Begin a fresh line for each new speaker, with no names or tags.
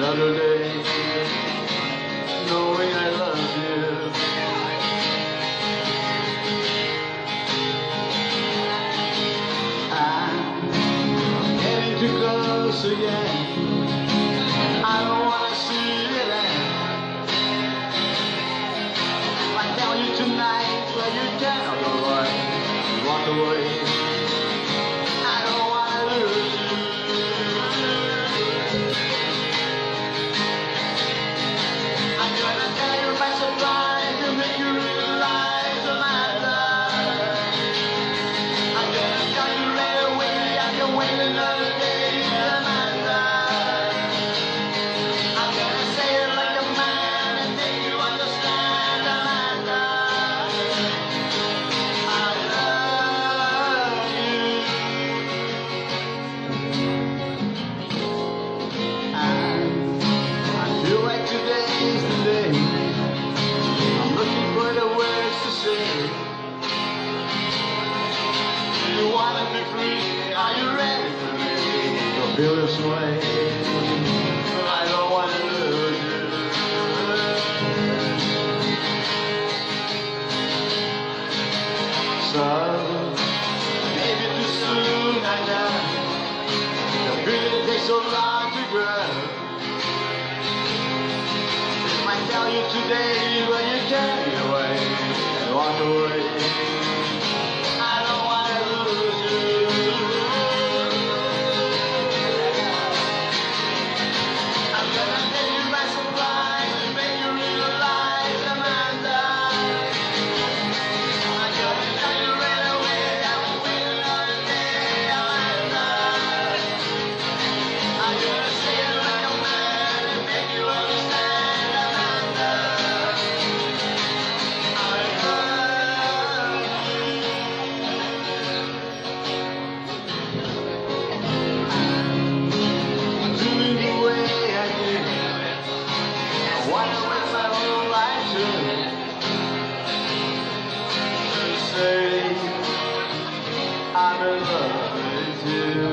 another day, knowing I love you. I'm getting too close again. I don't wanna see it end. I tell you tonight, well you cannot go away, walk away. I don't wanna lose you. I'm gonna tell you by surprise to make you realize my love. I'm gonna tell you right away, I can wait another day, my love. I'm gonna say it like a man and make you understand, my love. I love you. I feel like today's the day. I'm looking for the words to say. Do you wanna be free? Are you ready for me to feel this way? I don't wanna lose you. So, maybe too soon, I know. The feeling takes so long to grow. I tell you today, but you carry away and walk away. I don't wanna lose you. I'm gonna take you by surprise and make you realize I'm undone. I'm gonna tell you right away, I won't wait another day, I'm undone. I'm gonna say it like a man and make you understand. I'm in love with you.